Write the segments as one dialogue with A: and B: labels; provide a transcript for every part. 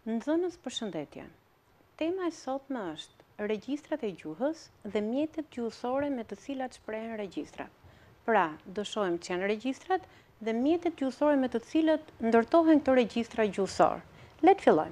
A: Nxënës, përshëndetje. Tema e sotme është regjistrat e gjuhës dhe mjetet gjuhësore me të cilat shprehen regjistrat. Pra, do shohim që janë regjistrat dhe mjetet gjuhësore me të cilët ndërtohen këto regjistra gjuhësor. Le të fillojmë.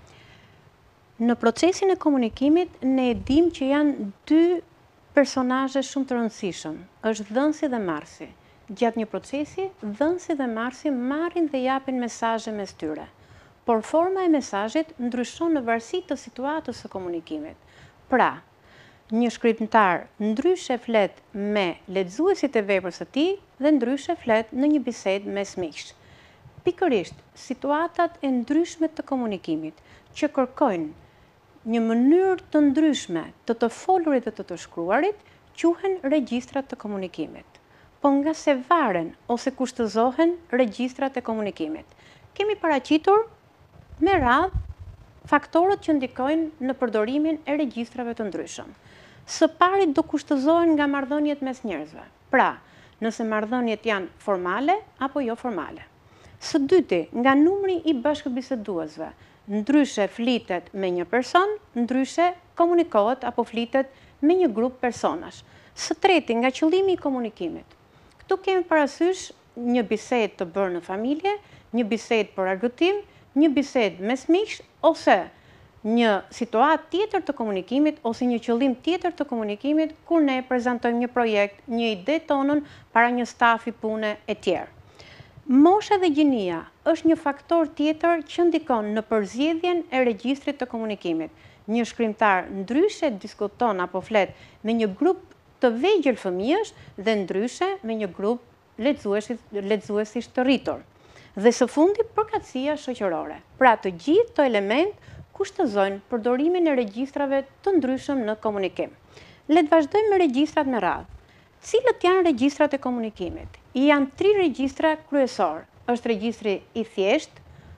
A: Në procesin e komunikimit ne e dim që janë dy personazhe shumë të rëndësishëm, është dhënësi dhe marrësi. Gjatë një procesi, dhënësi dhe marrësi marrin dhe japin mesazhe mes tyre. Por forma e mesazhit ndryshon në varësi të situatës së komunikimit. Pra, një shkrimtar ndryshe flet me lexuesit e veprës së tij dhe ndryshe flet në një bisedë mes miqsh. Pikërisht, situatat e ndryshme të komunikimit që kërkojnë një mënyrë të ndryshme të folurit dhe të shkruarit quhen regjistrat të komunikimit. Po nga se varen ose kushtëzohen regjistrat e komunikimit. Kemi paraqitur me radhë faktorët që ndikojnë në përdorimin e regjistrave të ndryshëm. Së pari do kushtëzohen nga marrëdhëniet mes njerëzve. Pra, nëse marrëdhëniet janë formale apo jo formale. Së dyti, nga numri i bashkëbiseduesve. Ndryshe flitet me një person, ndryshe komunikohet apo flitet me një grup personash. Së treti, nga qëllimi i komunikimit. Këtu kemi parasysh një bisedë të bërë në familje, një bisedë për argëtim, një bisedë mes miqsh ose një situatë tjetër të komunikimit ose një qëllim tjetër të komunikimit kur ne prezantojmë një projekt, një ide tonën para një stafi pune e tjerë. Mosha dhe gjinia është një faktor tjetër që ndikon në përzgjedhjen e regjistrit të komunikimit. Një shkrimtar ndryshe diskuton apo flet me një grup të vegjël fëmijësh dhe ndryshe me një grup lexuesish të rritur. Dhe së fundi përkatësia shoqërore. Pra, të gjithë këto element kushtëzojnë përdorimin e regjistrave të ndryshëm në komunikim. Le të vazhdojmë me regjistrat me radhë. Cilët janë regjistrat e komunikimit? Janë 3 regjistra kryesor. Është regjistri i thjeshtë,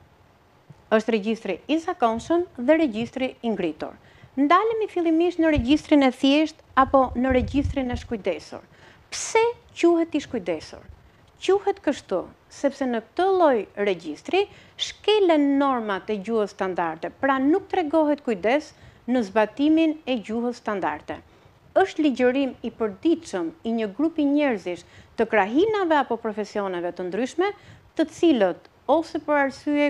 A: është regjistri i zakonshëm dhe regjistri i ngritur. Ndalemi fillimisht në regjistrin e thjeshtë apo në regjistrin e shkujdesur. Pse quhet i shkujdesur? Quhet kështu, sepse në këtë lloj regjistri shkelen normat e gjuhës standarde, pra nuk tregohet kujdes në zbatimin e gjuhës standarde. Është ligjërim i përditshëm i një grupi njerëzish të krahinave apo profesioneve të ndryshme, të cilët ose për arsye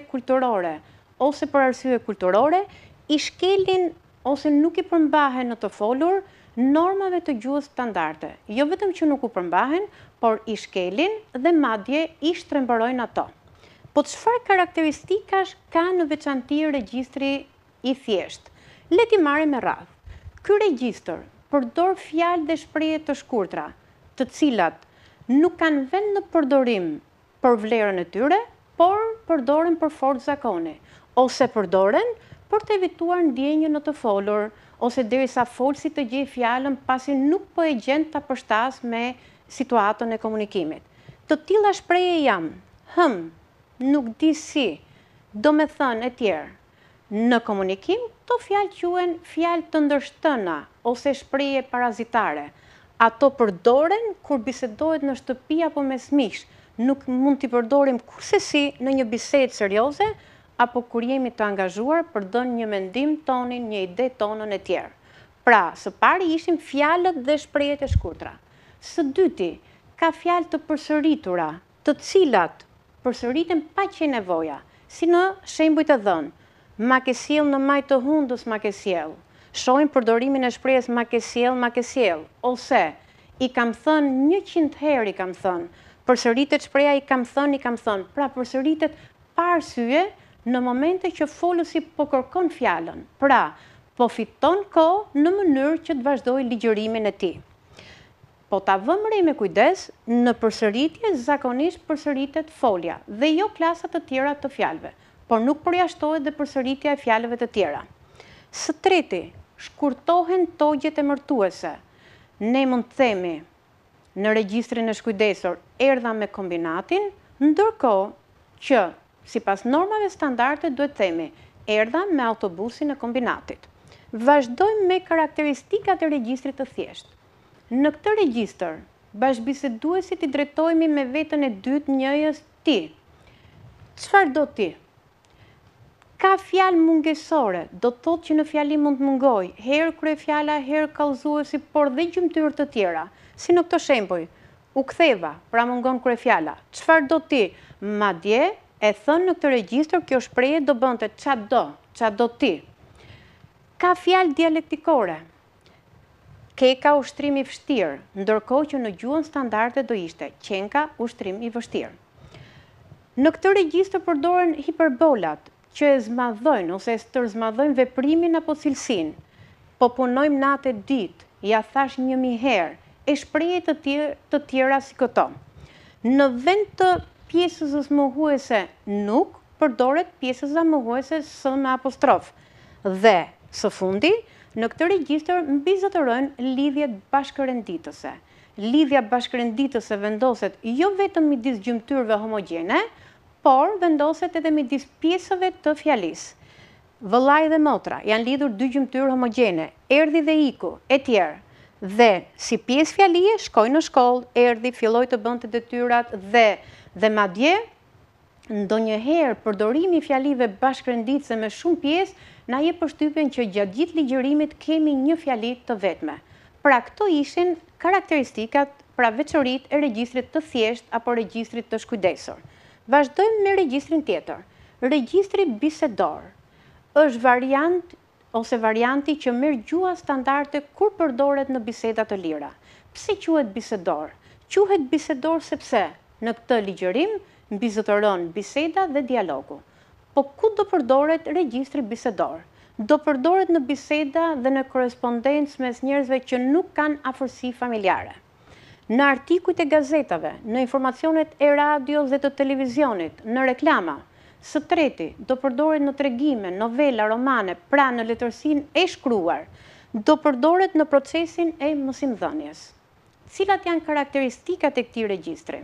A: kulturore i shkelin ose nuk i përmbahen në të folur normave të gjuhës standarde. Jo vetëm që nuk u përmbahen, por i shkelin dhe madje i shtrembërojnë ato. Po çfarë karakteristikash ka në veçanti regjistri i thjeshtë? Le t'i marrim me radhë. Ky regjistër përdor fjalë dhe shprehje të shkurtra, të cilat nuk kanë vend në përdorim për vlerën e tyre, por përdoren për forcë zakoni, ose përdoren për të evituar ndjenjën në të folur, ose derisa folësi të gjejë fjalën pasi nuk po e gjen ta përshtas me situatën e komunikimit. Të tilla shprehje janë nuk di si, do me thënë e tjerë. Në komunikim, këto fjalë quhen fjalë të ndërshtëna ose shprehje parazitare. Ato përdoren kur bisedohet në shtëpi apo mes miqsh. Nuk mund t'i përdorim kurrësi në një bisedë serioze apo kur jemi të angazhuar për dhënë një mendim tonin, një ide tonën e tjerë. Pra, së pari ishim fjalët dhe shprehjet e shkurtra. Së dyti, ka fjalë të përsëritura, të cilat përsëriten pa qenë nevoja, si në shembujt e dhënë. Ma ke sjell në maj të hundës, ma ke sjell. Shohim përdorimin e shprehjes ma ke sjell, ose i kam thënë 100 herë i kam thënë. Përsëritet shpreha i kam thënë. Pra përsëritet pa arsye në momente që folësi po kërkon fjalën. Pra, po fiton kohë në mënyrë që të vazhdojë ligjërimin e tij. Po ta vëmë re me kujdes, në përsëritje zakonisht përsëritet folja dhe jo klasa të tjera të fjalëve, por nuk përjashtohet dhe përsëritja e fjalëve të tjera. Së treti, shkurtohen togjet emërtuese. Ne mund të themi në regjistrin e shkujdesur erdha me kombinatin, ndërkohë që sipas normave standarde duhet të themi erdha me autobusin e kombinatit. Vazhdojmë me karakteristikat e regjistrit të thjeshtë. Në këtë regjistër, bashkëbiseduesit i drejtohemi me veten e dytë njëjës ti. Çfarë do ti? Ka fjalë mungesore, do të thotë që në fjali mund të mungoj, herë kryefjala, herë kallëzuesi, por dhe gjymtyrë të tjera, si në këto shembuj, u ktheva, pra mungon kryefjala, çfarë do ti, madje e thënë në këtë regjistër, kjo shprehje do bënte ç'a do ti. Ka fjalë dialektikore, keka ushtrim i vështirë, ndërkohë që në gjuhën standarde do ishte qenka ushtrim i vështirë. Në këtë regjistër përdoren hiperbolat, që e zmadhojnë ose e tërzmadhojnë veprimin apo cilësinë. Po punojmë natë e ditë, ja thash 1000 herë, e shprehje të tjera si këto. Në vend të pjesës mohuese nuk, përdoret pjesësa mohuese s me apostrof. Dhe, së fundi, në këtë regjistër mbizotërojnë lidhjet bashkërenditëse. Lidhja bashkërenditëse vendoset jo vetëm midis gjymtyrëve homogjene, por vendoset edhe midis pjesëve të fjalisë. Vëllai dhe motra janë lidhur dy gjymtyrë homogjene, erdhi dhe iku, e tjerë. Dhe si pjesë fjalie shkoi në shkollë, erdhi, filloi të bënte detyrat dhe madje ndonjëherë përdorimi i fjalive bashkërenditëse me shumë pjesë na jep përshtypjen që gjatë gjithë ligjërimit kemi një fjali të vetme. Pra këto ishin karakteristikat, pra veçoritë e regjistrit të thjeshtë apo regjistrit të shkujdesur. Vazhdojmë me regjistrin tjetër. Regjistri bisedor është varianti që merr gjuha standarde kur përdoret në biseda të lira. Pse quhet bisedor? Quhet bisedor sepse në këtë ligjërim mbizotëron biseda dhe dialogu. Po ku do përdoret regjistri bisedor? Do përdoret në biseda dhe në korrespondencë mes njerëzve që nuk kanë afërsi familjare. Në artikujt e gazetave, në informacionet e radios dhe të televizionit, në reklama. Së treti, do përdoret në tregime, novela, romane, pra në letërsinë e shkruar. Do përdoret në procesin e mësimdhënies. Cilat janë karakteristikat e këtij regjistri?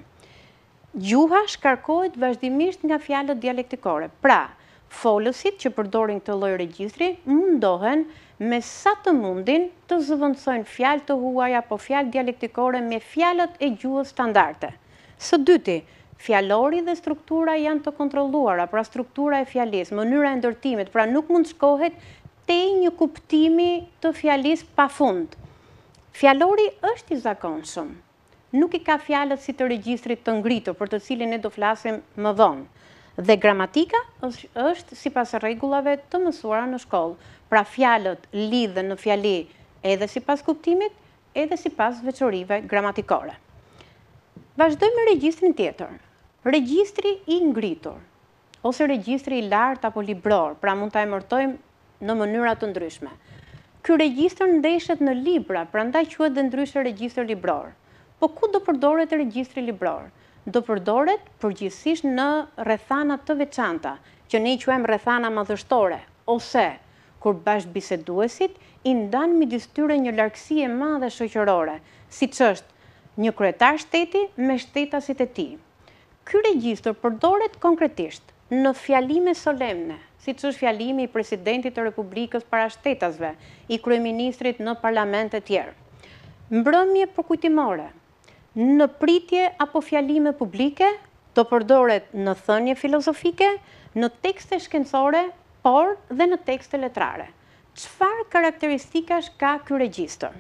A: Gjuha shkarkohet vazhdimisht nga fjalët dialektikore. Pra, folësit që përdorin këtë lloj regjistri mundohen me sa të mundin të zëvendësojnë fjalë të huaja apo fjalë dialektikore me fjalët e gjuhës standarde. Së dyti, fjalori dhe struktura janë të kontrolluara, pra struktura e fjalisë, mënyra e ndërtimit, pra nuk mund shkohet te një kuptimi të fjalisë pafund. Fjalori është i zakonshëm. Nuk i ka fjalët si të regjistrit të ngritur, për të cilin ne do flasim më vonë. Dhe gramatika është sipas rregullave të mësuara në shkollë. Pra fjalët lidhen në fjali edhe sipas kuptimit, edhe sipas veçorive gramatikore. Vazhdojmë me regjistrin tjetër. Regjistri i ngritur, ose regjistri i lartë apo libror, pra mund ta emërtojmë në mënyra të ndryshme. Ky regjistër ndeshet në libra, prandaj quhet dhe ndryshe regjistër libror. Po ku do përdoret regjistri libror? Do përdoret përgjithsisht në rrethana të veçanta, që ne i quajmë rrethana madhështore, ose kur bashkëbiseduesit i ndan midis tyre një largësi e madhe shoqërore, siç është një kryetar shteti me shtetasit e tij. Ky regjistër përdoret konkretisht në fjalime solemne, siç është fjalimi i presidentit të Republikës para shtetasve, i kryeministrit në parlamente të tjerë. Mbrëmje përkujtimore. Në pritje apo fjalime publike, do përdoret në thënie filozofike, në tekste shkencore, por dhe në tekste letrare. Çfarë karakteristikash ka ky regjistër?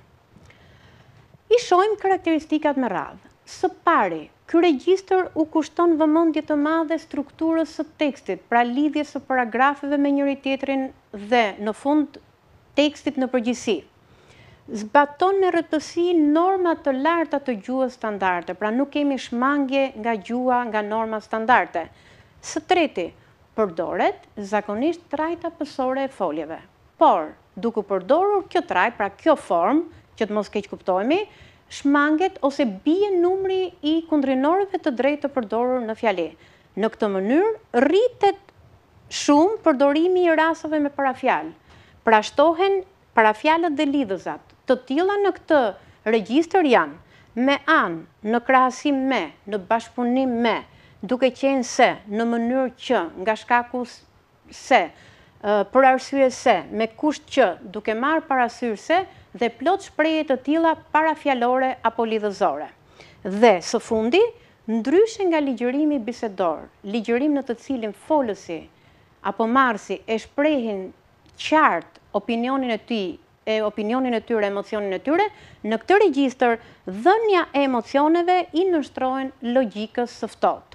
A: I shohim karakteristikat me radhë. Së pari, ky regjistër u kushton vëmendje të madhe strukturës së tekstit, pra lidhjes së paragrafeve me njëri tjetrin dhe në fund tekstit në përgjithësi. Zbaton me rrëtësi norma të larta të gjuhës standarde, pra nuk kemi shmangje nga gjuha nga norma standarde. Së treti, përdoret zakonisht trajta pësore e foljeve. Por, duke përdorur kjo trajt, pra kjo formë, që të mos keq kuptohemi, shmanget ose bie numri i kundrinorëve të drejtë të përdorur në fjali. Në këtë mënyrë, rritet shumë përdorimi i rasteve me parafjalë. Pra shtohen parafjalët dhe lidhëzat. Të tilla në këtë regjistër janë me anë, në krahasim me, në bashkëpunim me, duke qenë se, në mënyrë që, nga shkaku se, për arsye se, me kusht që, duke marrë parasysh se, dhe plot shprehje të tilla parafjalore apo lidhëzore. Dhe së fundi, ndryshe nga ligjërimi bisedor, ligjërim në të cilin folësi apo marrësi e shprehin qartë opinionin e tyre, emocionin e tyre, në këtë regjistër dhënia e emocioneve i nështrojnë logjikës së ftohtë.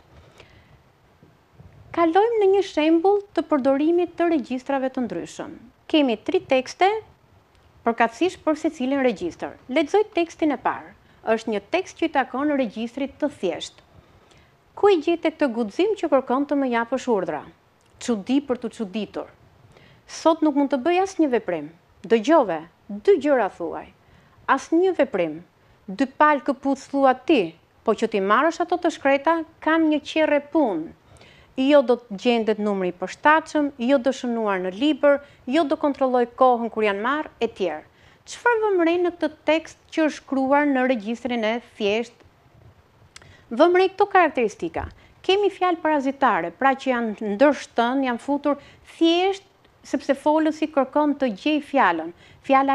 A: Kalojmë në një shembull të përdorimit të regjistrave të ndryshëm. Kemi 3 tekste përkatësisht për secilin regjistër. Lexoj tekstin e parë. Është një tekst që i takon regjistrit të thjeshtë. Ku i gjete këtë guxim që kërkon të më japësh urdhra? Çudi për të çuditur. Sot nuk mund të bëj asnjë veprim. Dëgjove, 2 gjëra thuaj. Asnjë veprim. 2 palë këpucë thua ti, po që ti marrësh ato të shkreta, kanë një qerre punë. Jo do të gjendet numri i përshtatshëm, jo do shënuar në libër, jo do kontrolloj kohën kur janë marrë, etj. Çfarë vëmë re në këtë tekst që është shkruar në regjistrin e thjeshtë? Vëmë re këto karakteristika. Kemi fjalë parazitare, pra që janë ndërshtën, janë futur thjesht sepse folësi kërkon të gjej fjalën. Fjala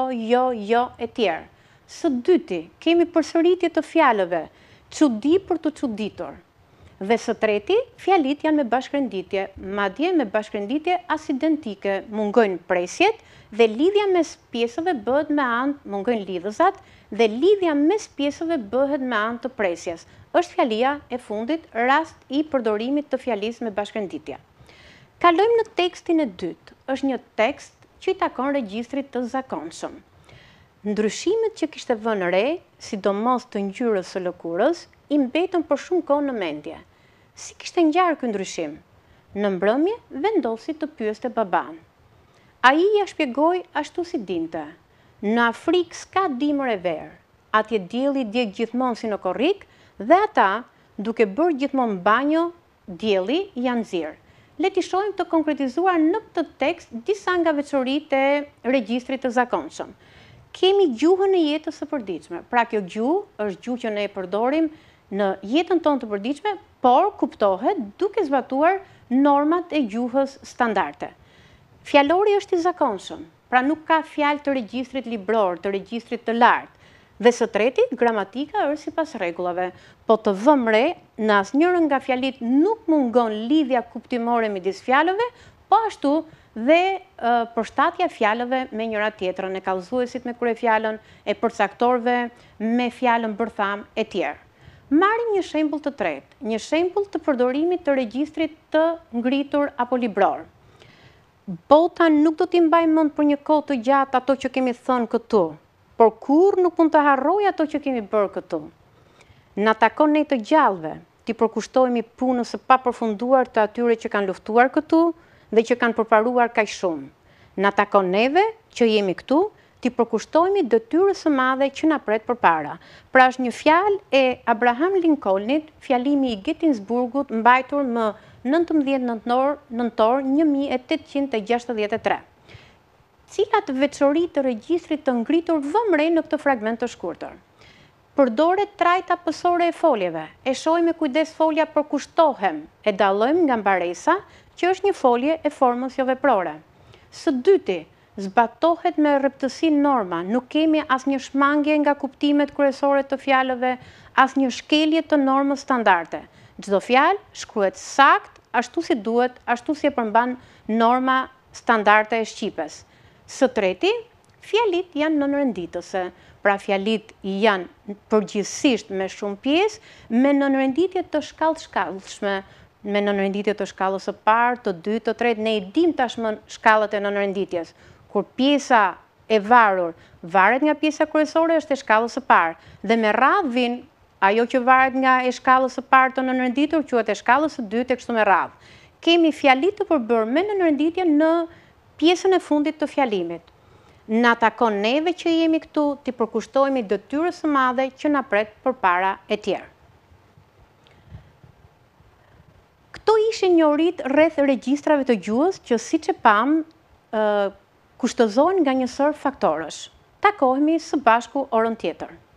A: jo, etj. Së dyti, kemi përsëritje të fjalëve, çudi për të çuditur. Dhe së treti, fjalit janë me bashkërenditje, madje me bashkërenditje as identike, mungojnë presjet dhe lidhja mes pjesëve bëhet me anë, mungojnë lidhëzat dhe lidhja mes pjesëve bëhet me anë të presjes. Është fjalia e fundit, rast i përdorimit të fjalisë me bashkërenditje. Kalojmë në tekstin e dytë. Është një tekst që i takon regjistrit të zakonshëm. Ndryshimet që kishte vënë re, sidomos të ngjyrës së lëkurës, i mbetën për shumë kohë në mendje. Si kishte ngjarë ky ndryshim? Në mbrëmje vendosi të pyeste baban. Ai ja shpjegoi ashtu si dinte. Në Afrikë s'ka dimër e verë. Atje dielli djeg gjithmonë si në korrik dhe ata, duke bërë gjithmonë banjo, dielli janë nxirr. Le t'i shohim të konkretizuar në këtë tekst disa nga veçoritë e regjistrit të zakonshëm. Kemi gjuhën e jetës së përditshme. Pra kjo gjuhë është gjuhë që ne e përdorim në jetën tonë të përditshme, por kuptohet duke zbatuar normat e gjuhës standarde. Fjalori është i zakonshëm, pra nuk ka fjalë të regjistrit libror, të regjistrit të lartë. Dhe së treti, gramatika është sipas rregullave, po të vëmë re, në asnjërin nga fjalit nuk mungon lidhja kuptimore midis fjalëve, po ashtu dhe përshtatja fjalëve me njëra tjetrën, e kallëzuesit me kryefjalën, e përcaktorëve me fjalën bërtham, etj. Marrim një shembull të tretë, një shembull të përdorimit të regjistrit të ngritur apo libror. Bota nuk do t'i mbaj mend për një kohë të gjatë ato që kemi thënë këtu, por kur nuk mund të harroj ato që kemi bërë këtu. Na takon ne të gjallëve, t'i përkushtohemi punës së papërfunduar të atyre që kanë luftuar këtu dhe që kanë përparuar kaq shumë. Na takon neve që jemi këtu, t'i përkushtohemi detyrës së madhe që na pret përpara. Pra është një fjalë e Abraham Lincolnit, fjalimi i Gettysburgut mbajtur më 19 nëntor 1863. Cilat veçori të regjistrit të ngritur vëmë re në këtë fragment të shkurtër? Përdoret trajta pësore e foljeve. E shohim me kujdes folja përkushtohem, e dallojmë nga mbaresa që është një folje e formës jo veprore. Së dyti, zbatohet me rreptësi norma, nuk kemi asnjë shmangje nga kuptimet kryesore të fjalëve, asnjë shkelje të normës standarde. Çdo fjalë shkruhet sakt, ashtu si duhet, ashtu si e përmban norma standarde e shqipes. Së treti, fjalit janë nënrenditëse, pra fjalit janë përgjithsisht me shumë pjesë, me nënrenditje të shkallshme, me nënrenditje të shkallës së parë, të dytë, të tretë, ne i dim tashmë shkallët e nënrenditjes. Kur pjesa e varur varet nga pjesa kryesore është e shkallës së parë, dhe me radhë vin ajo që varet nga e shkallës së parë të nënrenditur quhet e shkallës së dytë e kështu me radhë. Kemi fjalit të përbërë me nënrenditje në pjesën e fundit të fjalimit. Na takon neve që jemi këtu t'i përkushtohemi detyrës së madhe që na pret përpara etj. Këto ishin njohuritë rreth regjistrave të gjuhës që siç e pam kushtëzohen nga një sër faktorësh. Takohemi së bashku orën tjetër.